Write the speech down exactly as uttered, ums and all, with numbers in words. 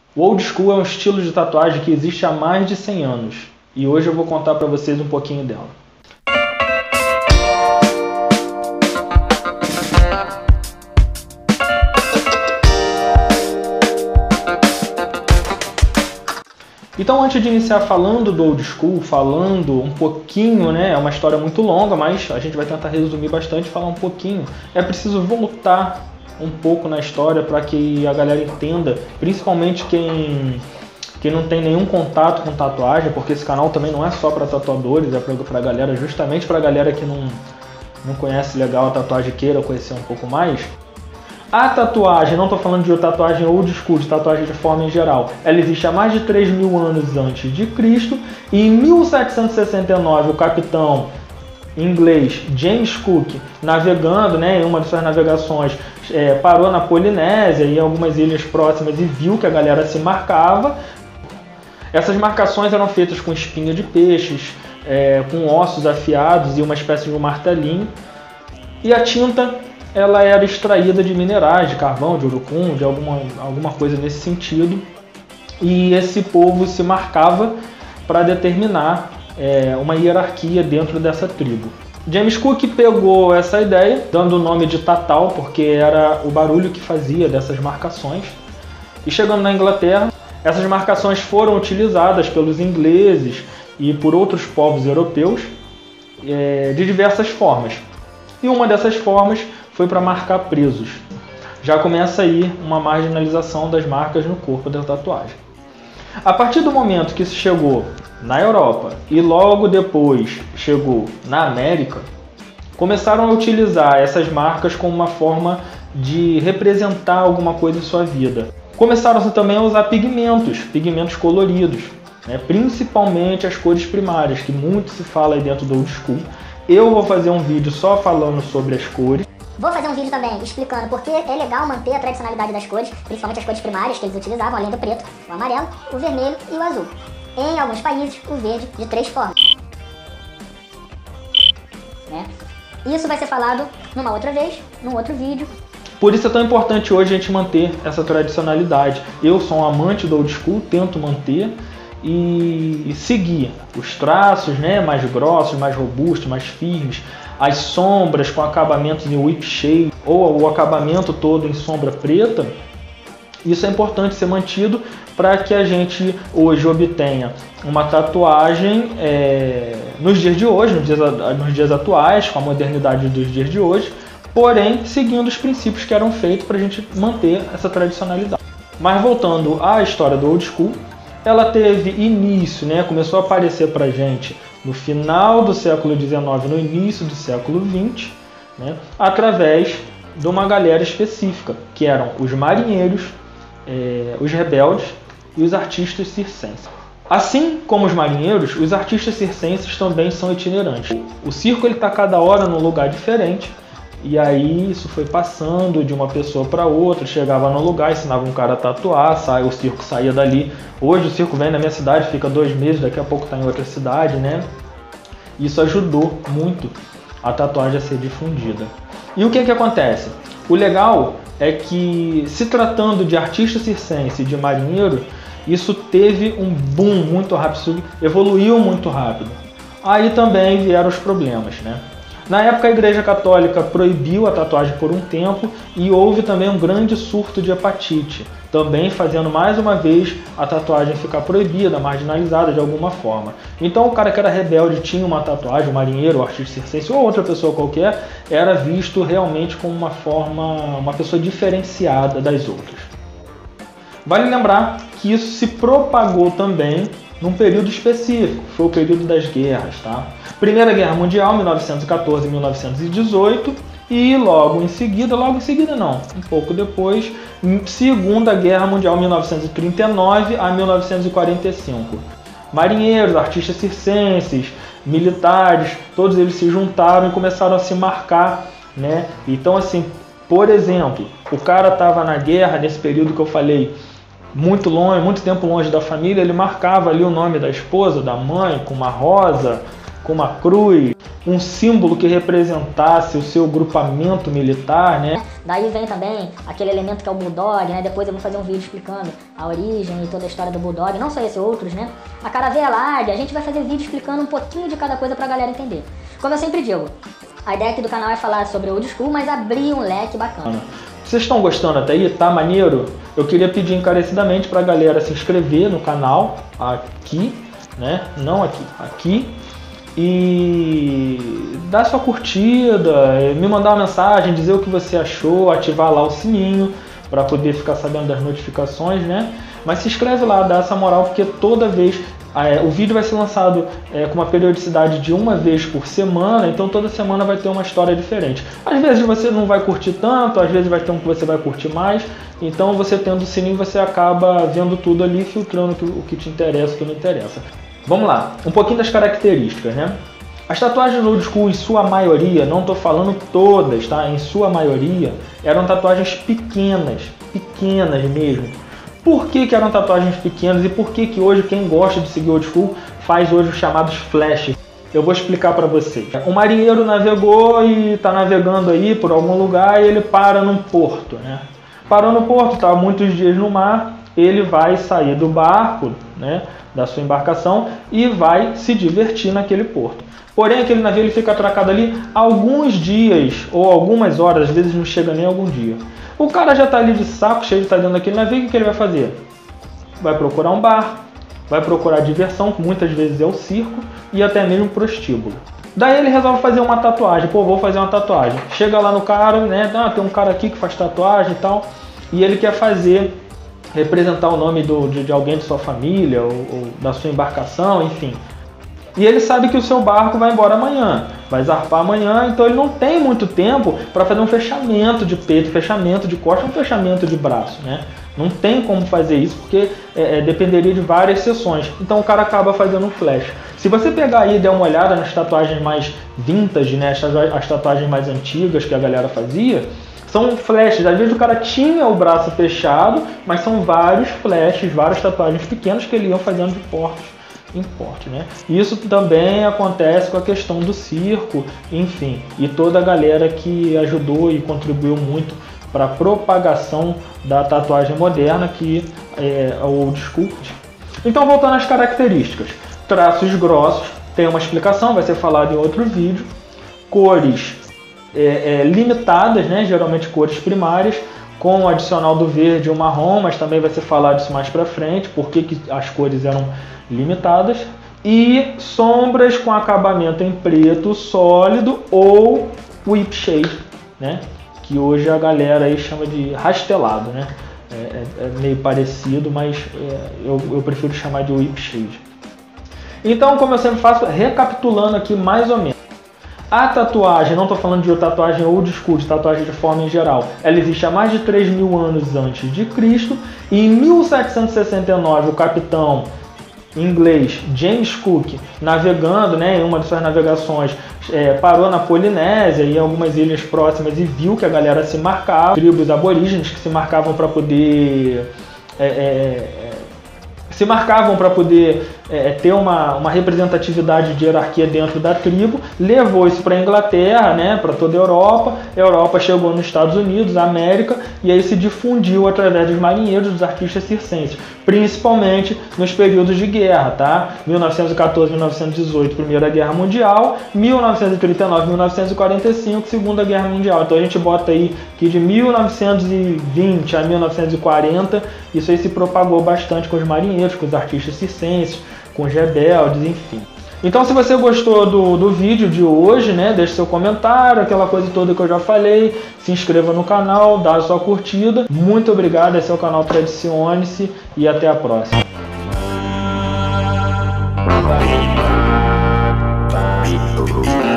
O old school é um estilo de tatuagem que existe há mais de cem anos e hoje eu vou contar para vocês um pouquinho dela. Então, antes de iniciar falando do old school, falando um pouquinho, né, é uma história muito longa, mas a gente vai tentar resumir bastante, falar um pouquinho. É preciso voltar um pouco na história para que a galera entenda, principalmente quem, quem não tem nenhum contato com tatuagem, porque esse canal também não é só para tatuadores, é para a galera, justamente para a galera que não, não conhece legal a tatuagem e queira conhecer um pouco mais. A tatuagem, não estou falando de tatuagem old school, de tatuagem de forma em geral, ela existe há mais de três mil anos antes de Cristo, e em mil setecentos e sessenta e nove o capitão inglês James Cook, navegando, né, em uma de suas navegações, é, parou na Polinésia e em algumas ilhas próximas e viu que a galera se marcava. Essas marcações eram feitas com espinha de peixes, é, com ossos afiados e uma espécie de um martelinho, e a tinta ela era extraída de minerais, de carvão, de urucum, de alguma, alguma coisa nesse sentido, e esse povo se marcava para determinar é, uma hierarquia dentro dessa tribo. James Cook pegou essa ideia, dando o nome de tatal, porque era o barulho que fazia dessas marcações, e chegando na Inglaterra, essas marcações foram utilizadas pelos ingleses e por outros povos europeus é, de diversas formas, e uma dessas formas foi para marcar presos. Já começa aí uma marginalização das marcas no corpo da tatuagem. A partir do momento que isso chegou na Europa e logo depois chegou na América, começaram a utilizar essas marcas como uma forma de representar alguma coisa em sua vida. Começaram também a usar pigmentos, pigmentos coloridos, né? Principalmente as cores primárias, que muito se fala aí dentro do old school. Eu vou fazer um vídeo só falando sobre as cores. Vou fazer um vídeo também explicando porque é legal manter a tradicionalidade das cores, principalmente as cores primárias que eles utilizavam, além do preto, o amarelo, o vermelho e o azul. Em alguns países, o verde de três formas. Né? Isso vai ser falado numa outra vez, num outro vídeo. Por isso é tão importante hoje a gente manter essa tradicionalidade. Eu sou um amante do old school, tento manter e seguir os traços, né, mais grossos, mais robustos, mais firmes, as sombras com acabamentos em whip shade ou o acabamento todo em sombra preta. Isso é importante ser mantido para que a gente hoje obtenha uma tatuagem é, nos dias de hoje, nos dias, nos dias atuais, com a modernidade dos dias de hoje, porém seguindo os princípios que eram feitos para a gente manter essa tradicionalidade. Mas voltando à história do old school, ela teve início, né, começou a aparecer para a gente no final do século dezenove, no início do século vinte, né, através de uma galera específica, que eram os marinheiros, é, os rebeldes e os artistas circenses. Assim como os marinheiros, os artistas circenses também são itinerantes. O circo está cada hora num lugar diferente, e aí isso foi passando de uma pessoa para outra, chegava no lugar, ensinava um cara a tatuar, sai, o circo saía dali. Hoje o circo vem na minha cidade, fica dois meses, daqui a pouco está em outra cidade, né? Isso ajudou muito a tatuagem a ser difundida. E o que que acontece? O legal é que, se tratando de artista circense e de marinheiro, isso teve um boom muito rápido, evoluiu muito rápido. Aí também vieram os problemas, né? Na época, a Igreja Católica proibiu a tatuagem por um tempo e houve também um grande surto de hepatite, também fazendo mais uma vez a tatuagem ficar proibida, marginalizada de alguma forma. Então o cara que era rebelde tinha uma tatuagem, o marinheiro, o artista circense ou outra pessoa qualquer, era visto realmente como uma forma, uma pessoa diferenciada das outras. Vale lembrar que isso se propagou também num período específico, foi o período das guerras, tá? Primeira Guerra Mundial, mil novecentos e quatorze a mil novecentos e dezoito, e logo em seguida, logo em seguida não, um pouco depois, Segunda Guerra Mundial, mil novecentos e trinta e nove a mil novecentos e quarenta e cinco. Marinheiros, artistas circenses, militares, todos eles se juntaram e começaram a se marcar, né? Então, assim, por exemplo, o cara estava na guerra, nesse período que eu falei, muito longe, muito tempo longe da família, ele marcava ali o nome da esposa, da mãe, com uma rosa, com uma cruz. um símbolo que representasse o seu grupamento militar, né? Daí vem também aquele elemento que é o Bulldog, né? Depois eu vou fazer um vídeo explicando a origem e toda a história do Bulldog, não só esse, outros, né? A Caraveia Larga, a gente vai fazer vídeo explicando um pouquinho de cada coisa pra galera entender. Como eu sempre digo, a ideia aqui do canal é falar sobre old school, mas abrir um leque bacana. Vocês estão gostando até aí? Tá maneiro? Eu queria pedir encarecidamente pra galera se inscrever no canal, aqui, né? Não aqui, aqui. E dar sua curtida, me mandar uma mensagem, dizer o que você achou, ativar lá o sininho para poder ficar sabendo das notificações, né? Mas se inscreve lá, dá essa moral, porque toda vez é, o vídeo vai ser lançado é, com uma periodicidade de uma vez por semana, então toda semana vai ter uma história diferente. Às vezes você não vai curtir tanto, às vezes vai ter um que você vai curtir mais, então você tendo o sininho você acaba vendo tudo ali, filtrando o que te interessa e o que não interessa. Vamos lá, um pouquinho das características, né? As tatuagens old school, em sua maioria, não estou falando todas, tá? Em sua maioria, eram tatuagens pequenas, pequenas mesmo. Por que que eram tatuagens pequenas e por que que hoje quem gosta de seguir old school faz hoje os chamados flashes? Eu vou explicar para vocês. Um marinheiro navegou e está navegando aí por algum lugar e ele para num porto, né? Parou no porto, está muitos dias no mar, ele vai sair do barco, né? Da sua embarcação e vai se divertir naquele porto. Porém, aquele navio ele fica atracado ali alguns dias ou algumas horas, às vezes não chega nem algum dia. O cara já está ali de saco cheio de estar dentro daquele navio, o que ele vai fazer? Vai procurar um bar, vai procurar diversão, que muitas vezes é o circo, e até mesmo prostíbulo. Daí ele resolve fazer uma tatuagem, pô, vou fazer uma tatuagem. Chega lá no cara, né, ah, tem um cara aqui que faz tatuagem e tal, e ele quer fazer... representar o nome do, de, de alguém de sua família ou, ou da sua embarcação, enfim. E ele sabe que o seu barco vai embora amanhã, vai zarpar amanhã, então ele não tem muito tempo para fazer um fechamento de peito, fechamento de costa, um fechamento de braço, né? Não tem como fazer isso porque é, é, dependeria de várias sessões. Então o cara acaba fazendo um flash. Se você pegar aí e der uma olhada nas tatuagens mais vintage, né, as, as tatuagens mais antigas que a galera fazia, são flashes. Às vezes o cara tinha o braço fechado, mas são vários flashes, várias tatuagens pequenas que ele ia fazendo de porte em porte, né? Isso também acontece com a questão do circo, enfim, e toda a galera que ajudou e contribuiu muito para a propagação da tatuagem moderna, que é o old school. Então, voltando às características, traços grossos, tem uma explicação, vai ser falado em outro vídeo, cores É, é, limitadas, né? Geralmente cores primárias, com o adicional do verde e o marrom, mas também vai ser falado isso mais para frente, porque que as cores eram limitadas, e sombras com acabamento em preto sólido ou whip shade, né? Que hoje a galera aí chama de rastelado, né? É, é, é meio parecido, mas é, eu, eu prefiro chamar de whip shade. Então, como eu sempre faço, recapitulando aqui mais ou menos. A tatuagem, não estou falando de tatuagem old school, de tatuagem de forma em geral, ela existe há mais de três mil anos antes de Cristo, e em mil setecentos e sessenta e nove o capitão inglês James Cook, navegando, né, em uma de suas navegações, é, parou na Polinésia e em algumas ilhas próximas e viu que a galera se marcava, tribos aborígenes que se marcavam para poder... É, é, se marcavam para poder é, ter uma, uma representatividade de hierarquia dentro da tribo, levou isso para a Inglaterra, né, para toda a Europa, a Europa chegou nos Estados Unidos, América, e aí se difundiu através dos marinheiros, dos artistas circenses, principalmente nos períodos de guerra, tá? mil novecentos e quatorze, mil novecentos e dezoito, Primeira Guerra Mundial, mil novecentos e trinta e nove, mil novecentos e quarenta e cinco, Segunda Guerra Mundial. Então a gente bota aí que de mil novecentos e vinte a mil novecentos e quarenta, isso aí se propagou bastante com os marinheiros, com os artistas circenses, com os rebeldes, enfim. Então, se você gostou do, do vídeo de hoje, né, deixe seu comentário, aquela coisa toda que eu já falei, se inscreva no canal, dá a sua curtida. Muito obrigado, esse é o canal Tradicione-se e até a próxima. Thank you.